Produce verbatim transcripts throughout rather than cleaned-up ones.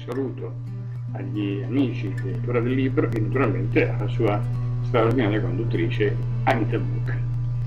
saluto agli amici lettori del libro e naturalmente alla sua straordinaria conduttrice Anita Bucca.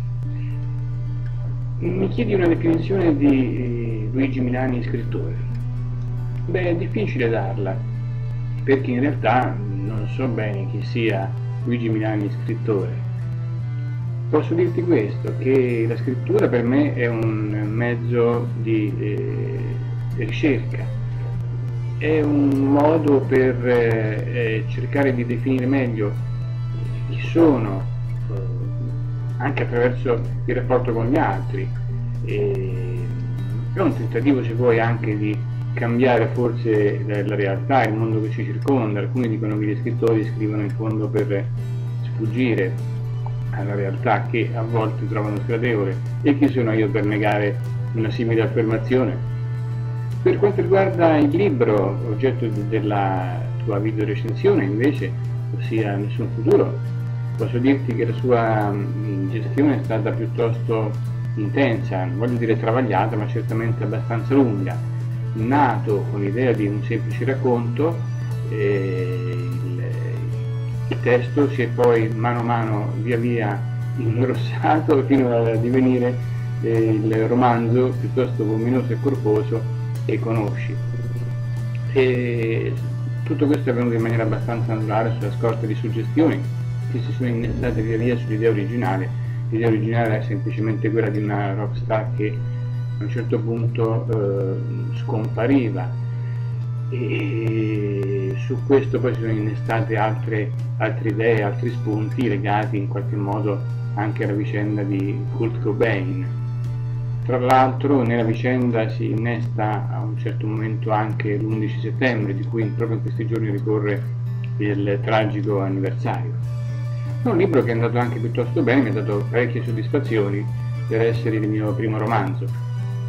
Mi chiedi una definizione di Luigi Milani scrittore? Beh, è difficile darla, perché in realtà non so bene chi sia Luigi Milani scrittore. Posso dirti questo, che la scrittura per me è un mezzo di eh, ricerca, è un modo per eh, cercare di definire meglio chi sono, eh, anche attraverso il rapporto con gli altri. E è un tentativo, se vuoi, anche di cambiare forse la, la realtà, il mondo che ci circonda. Alcuni dicono che gli scrittori scrivono in fondo per sfuggire alla realtà che a volte trovano sgradevole, e chi sono io per negare una simile affermazione? Per quanto riguarda il libro oggetto della tua video recensione, invece, ossia Nessun futuro, posso dirti che la sua gestione è stata piuttosto intensa, non voglio dire travagliata, ma certamente abbastanza lunga. Nato con l'idea di un semplice racconto, eh, il testo si è poi mano a mano via via ingrossato fino a divenire eh, il romanzo piuttosto voluminoso e corposo che conosci. E tutto questo è avvenuto in maniera abbastanza naturale, sulla scorta di suggestioni che si sono innestate via via sull'idea originale. L'idea originale era semplicemente quella di una rockstar che a un certo punto eh, scompariva, e su questo poi si sono innestate altre, altre idee, altri spunti legati in qualche modo anche alla vicenda di Kurt Cobain. Tra l'altro nella vicenda si innesta a un certo momento anche l'undici settembre, di cui proprio in questi giorni ricorre il tragico anniversario. È un libro che è andato anche piuttosto bene, mi ha dato parecchie soddisfazioni per essere il mio primo romanzo.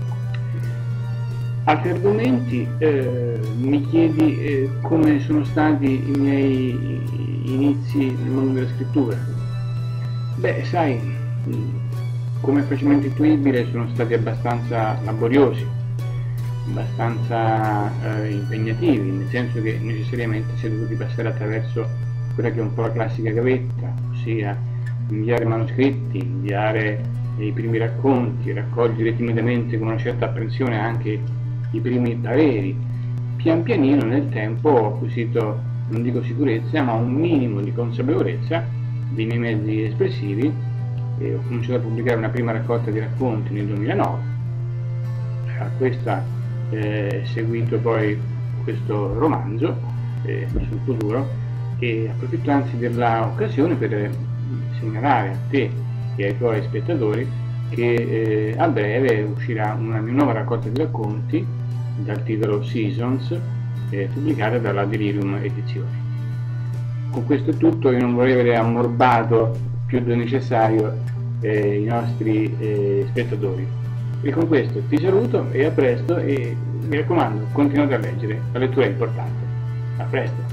Altri argomenti, eh, mi chiedi eh, come sono stati i miei inizi nel mondo della scrittura. Beh, sai, come è facilmente intuibile, sono stati abbastanza laboriosi, abbastanza eh, impegnativi, nel senso che necessariamente si è dovuti passare attraverso quella che è un po' la classica gavetta, ossia inviare manoscritti, inviare i primi racconti, raccogliere timidamente con una certa apprensione anche i primi pareri. Pian pianino nel tempo ho acquisito, non dico sicurezza, ma un minimo di consapevolezza dei miei mezzi espressivi, e ho cominciato a pubblicare una prima raccolta di racconti nel duemilanove. A questa eh, è seguito poi questo romanzo, eh, sul futuro, e approfitto anzi dell'occasione per segnalare a te e ai tuoi spettatori che eh, a breve uscirà una mia nuova raccolta di racconti dal titolo Seasons, eh, pubblicata dalla Delirium Edizioni. Con questo è tutto, io non vorrei avere ammorbato più del necessario eh, i nostri eh, spettatori. E con questo ti saluto e a presto, e mi raccomando, continuate a leggere, la lettura è importante. A presto!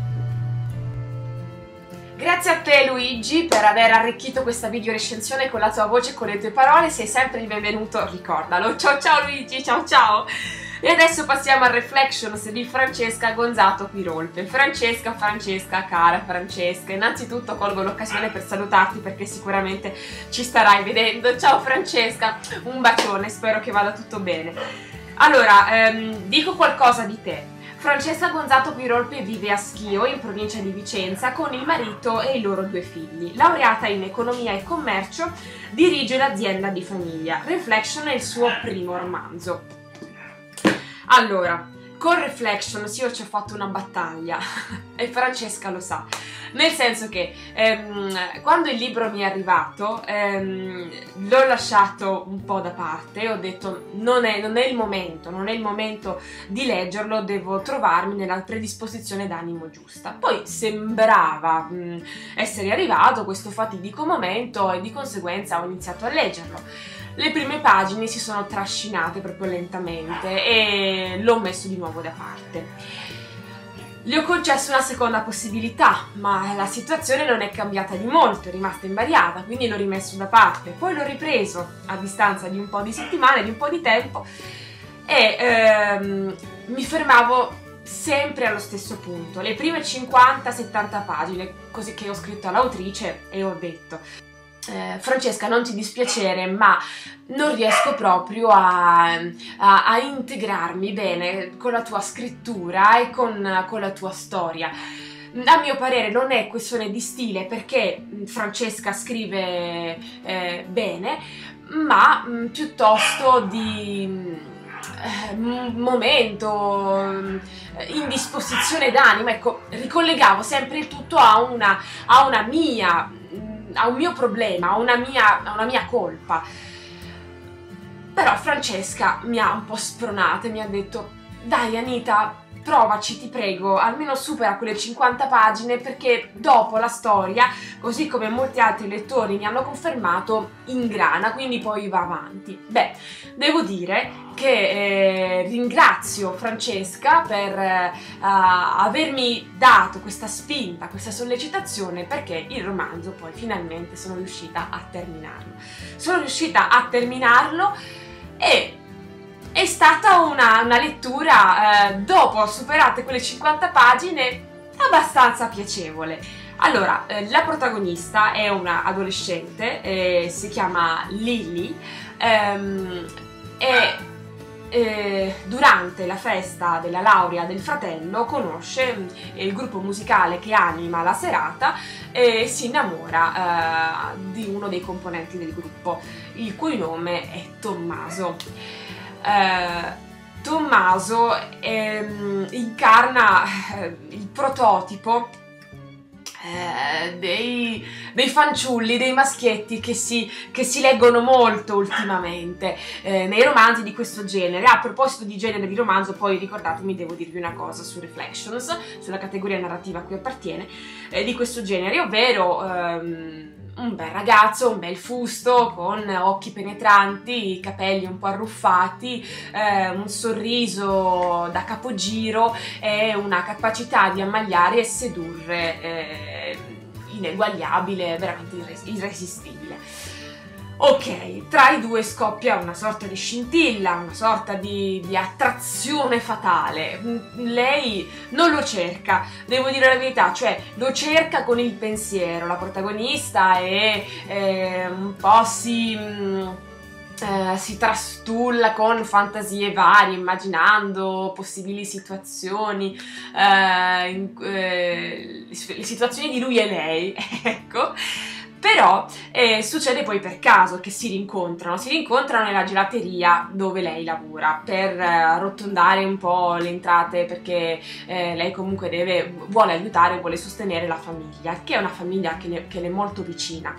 Grazie a te Luigi per aver arricchito questa video recensione con la tua voce e con le tue parole, sei sempre il benvenuto, ricordalo. Ciao ciao Luigi, ciao ciao! E adesso passiamo al Reflections di Francesca Gonzato Quirolpe. Francesca, Francesca, cara Francesca, innanzitutto colgo l'occasione per salutarti perché sicuramente ci starai vedendo. Ciao Francesca, un bacione, spero che vada tutto bene. Allora, ehm, dico qualcosa di te. Francesca Gonzato Quirolpe vive a Schio, in provincia di Vicenza, con il marito e i loro due figli. Laureata in economia e commercio, dirige l'azienda di famiglia. Reflection è il suo primo romanzo. Allora, con Reflections io ci ho fatto una battaglia e Francesca lo sa, nel senso che ehm, quando il libro mi è arrivato ehm, l'ho lasciato un po' da parte, ho detto non è, non è il momento, non è il momento di leggerlo, devo trovarmi nella predisposizione d'animo giusta. Poi sembrava mh, essere arrivato questo fatidico momento e di conseguenza ho iniziato a leggerlo. Le prime pagine si sono trascinate proprio lentamente e l'ho messo di nuovo da parte. Gli ho concesso una seconda possibilità, ma la situazione non è cambiata di molto, è rimasta invariata, quindi l'ho rimesso da parte. Poi l'ho ripreso a distanza di un po' di settimane, di un po' di tempo, e ehm, mi fermavo sempre allo stesso punto, le prime cinquanta settanta pagine, così che ho scritto all'autrice e ho detto: eh, Francesca, non ti dispiacere, ma non riesco proprio a, a, a integrarmi bene con la tua scrittura e con, con la tua storia. A mio parere non è questione di stile, perché Francesca scrive eh, bene, ma mh, piuttosto di eh, momento, indisposizione d'animo. Ecco, ricollegavo sempre il tutto a una, a una mia, a un mio problema, a una mia, a una mia colpa. Però Francesca mi ha un po' spronata e mi ha detto: dai Anita, provaci, ti prego, almeno supera quelle cinquanta pagine, perché dopo la storia, così come molti altri lettori mi hanno confermato, ingrana, quindi poi va avanti. Beh, devo dire che eh, ringrazio Francesca per eh, avermi dato questa spinta, questa sollecitazione, perché il romanzo poi finalmente sono riuscita a terminarlo. Sono riuscita a terminarlo e è stata una, una lettura, eh, dopo superate quelle cinquanta pagine, abbastanza piacevole. Allora, eh, la protagonista è una adolescente, eh, si chiama Lily, ehm, e eh, durante la festa della laurea del fratello conosce eh, il gruppo musicale che anima la serata e si innamora eh, di uno dei componenti del gruppo, il cui nome è Tommaso. Uh, Tommaso ehm, incarna eh, il prototipo eh, dei, dei fanciulli, dei maschietti che si, che si leggono molto ultimamente eh, nei romanzi di questo genere. A proposito di genere di romanzo, poi ricordatemi, devo dirvi una cosa su Reflections, sulla categoria narrativa a cui appartiene, eh, di questo genere, ovvero ehm, un bel ragazzo, un bel fusto, con occhi penetranti, capelli un po' arruffati, eh, un sorriso da capogiro e una capacità di ammagliare e sedurre eh, ineguagliabile, veramente irres- irresistibile. Ok, tra i due scoppia una sorta di scintilla, una sorta di, di attrazione fatale. Lei non lo cerca, devo dire la verità, cioè lo cerca con il pensiero. La protagonista è eh, un po' si... Eh, si trastulla con fantasie varie, immaginando possibili situazioni, eh, in, eh, le situazioni di lui e lei, ecco. Però eh, succede poi per caso che si rincontrano, si rincontrano nella gelateria dove lei lavora per eh, arrotondare un po' le entrate, perché eh, lei comunque deve, vuole aiutare, vuole sostenere la famiglia, che è una famiglia che le, che le è molto vicina.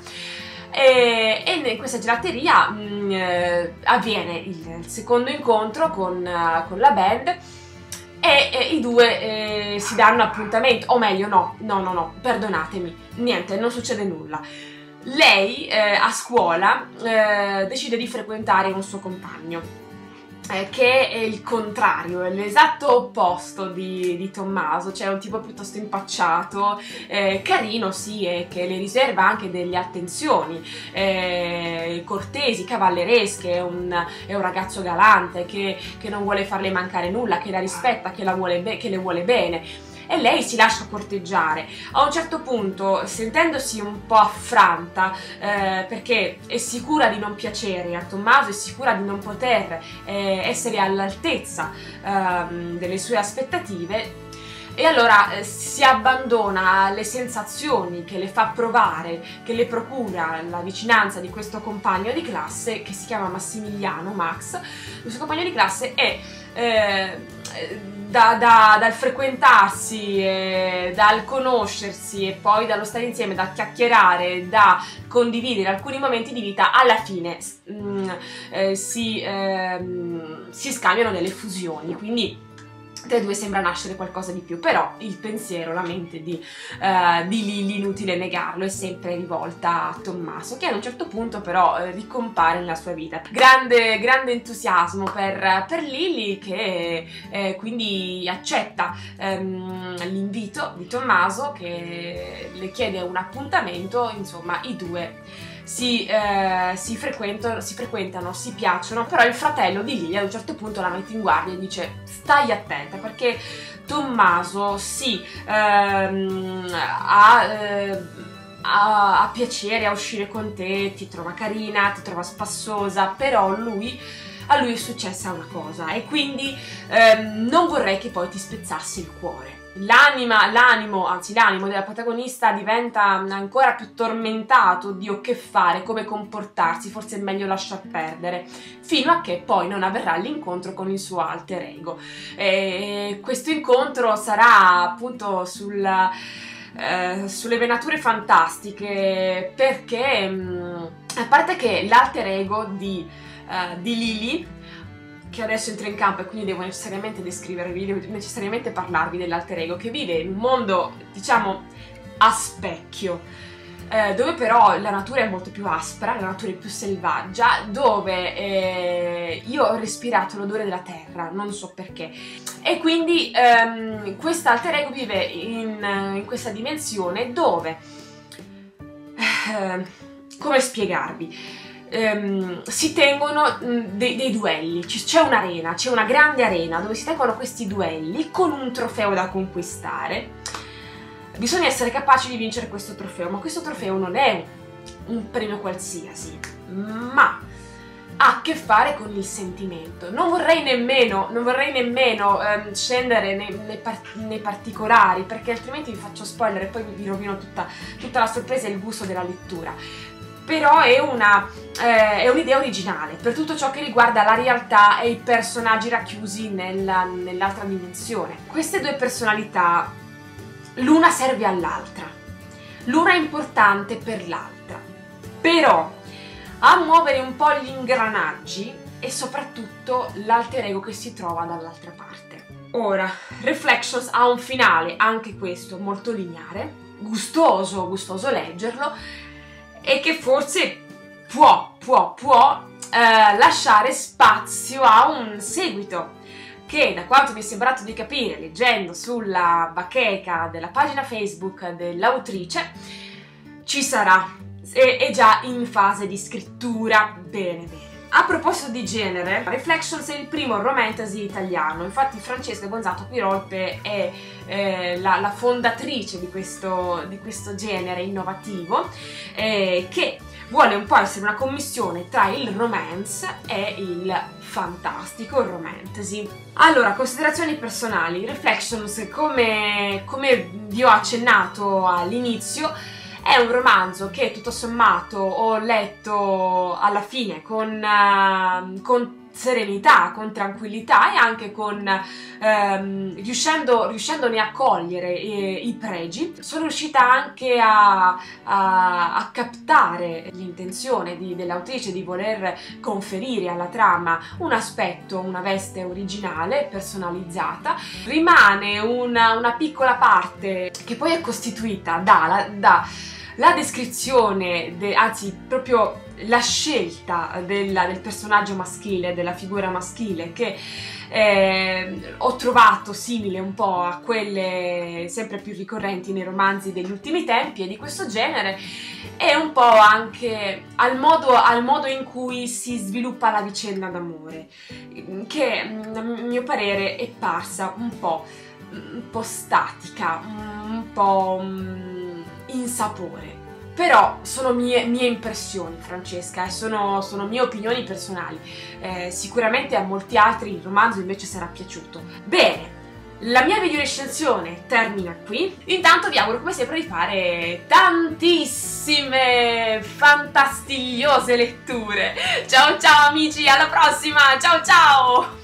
E, e in questa gelateria mh, eh, avviene il, il secondo incontro con, uh, con la band e, e i due eh, si danno appuntamento, o meglio no, no, no, no, perdonatemi, niente, non succede nulla. Lei eh, a scuola eh, decide di frequentare un suo compagno, eh, che è il contrario, è l'esatto opposto di, di Tommaso, cioè un tipo piuttosto impacciato, eh, carino sì, e che le riserva anche delle attenzioni eh, cortesi, cavalleresche, è un, è un ragazzo galante che, che non vuole farle mancare nulla, che la rispetta, che, la vuole be- che le vuole bene. E lei si lascia corteggiare. A un certo punto, sentendosi un po' affranta, eh, perché è sicura di non piacere a Tommaso, è sicura di non poter eh, essere all'altezza eh, delle sue aspettative, e allora eh, si abbandona alle sensazioni che le fa provare, che le procura la vicinanza di questo compagno di classe che si chiama Massimiliano, Max. Il suo compagno di classe è eh, Da, da, dal frequentarsi, eh, dal conoscersi e poi dallo stare insieme, da chiacchierare, da condividere alcuni momenti di vita, alla fine mm, eh, si, eh, si scambiano delle fusioni, quindi tra i due sembra nascere qualcosa di più, però il pensiero, la mente di, uh, di Lily, inutile negarlo, è sempre rivolta a Tommaso, che a un certo punto però eh, ricompare nella sua vita. Grande, grande entusiasmo per, per Lily, che eh, quindi accetta ehm, l'invito di Tommaso, che le chiede un appuntamento. Insomma, i due si, eh, si, frequentano, si frequentano, si piacciono, però il fratello di Lily ad un certo punto la mette in guardia e dice: stai attenta, perché Tommaso sì, ehm, ha... Eh, Ha, ha piacere a uscire con te, ti trova carina, ti trova spassosa, però lui, a lui è successa una cosa e quindi ehm, non vorrei che poi ti spezzassi il cuore. L'anima, l'animo, anzi l'animo della protagonista diventa ancora più tormentato, oddio che fare, come comportarsi, forse è meglio lasciar perdere, fino a che poi non avverrà l'incontro con il suo alter ego. E questo incontro sarà appunto sul... Eh, sulle venature fantastiche, perché mh, a parte che l'alter ego di, uh, di Lily, che adesso entra in campo e quindi devo necessariamente descrivervi, devo necessariamente parlarvi dell'alter ego che vive in un mondo, diciamo, a specchio, eh, dove però la natura è molto più aspra, la natura è più selvaggia, dove eh, io ho respirato l'odore della terra, non so perché. E quindi ehm, quest'alter ego vive in, in questa dimensione dove, eh, come spiegarvi, ehm, si tengono dei, dei duelli, c'è un'arena, c'è una grande arena dove si tengono questi duelli con un trofeo da conquistare. Bisogna essere capaci di vincere questo trofeo, ma questo trofeo non è un premio qualsiasi, ma ha a che fare con il sentimento. Non vorrei nemmeno, non vorrei nemmeno ehm, scendere nei, nei, par nei particolari, perché altrimenti vi faccio spoiler e poi vi rovino tutta, tutta la sorpresa e il gusto della lettura. Però è una eh, è un'idea originale per tutto ciò che riguarda la realtà e i personaggi racchiusi nell'altra dimensione. Queste due personalità, l'una serve all'altra, l'una è importante per l'altra, però a muovere un po' gli ingranaggi e soprattutto l'alter ego che si trova dall'altra parte. Ora, Reflections ha un finale, anche questo molto lineare, gustoso, gustoso leggerlo, e che forse può, può, può eh, lasciare spazio a un seguito, che da quanto mi è sembrato di capire leggendo sulla bacheca della pagina Facebook dell'autrice ci sarà, è, è già in fase di scrittura. Bene, bene. A proposito di genere, Reflections è il primo romantasy italiano, infatti Francesca Gonzato Quirolpe è eh, la, la fondatrice di questo, di questo genere innovativo eh, che vuole un po' essere una commissione tra il romance e il fantastico, il romantasy. Allora, considerazioni personali. Reflections, come, come vi ho accennato all'inizio, è un romanzo che tutto sommato ho letto alla fine con, uh, con serenità, con tranquillità e anche con ehm, riuscendo, riuscendone a cogliere eh, i pregi. Sono riuscita anche a, a, a captare l'intenzione dell'autrice di voler conferire alla trama un aspetto, una veste originale, personalizzata. Rimane una, una piccola parte che poi è costituita da, da la descrizione, de, anzi proprio la scelta della, del personaggio maschile, della figura maschile, che eh, ho trovato simile un po' a quelle sempre più ricorrenti nei romanzi degli ultimi tempi e di questo genere, e un po' anche al modo, al modo in cui si sviluppa la vicenda d'amore, che a mio parere è parsa un po', un po' statica, un po' insapore. Però sono mie, mie impressioni, Francesca, e sono, sono mie opinioni personali. Eh, sicuramente a molti altri il romanzo invece sarà piaciuto. Bene, la mia video recensione termina qui. Intanto vi auguro come sempre di fare tantissime fantastigliose letture. Ciao ciao amici, alla prossima, ciao ciao!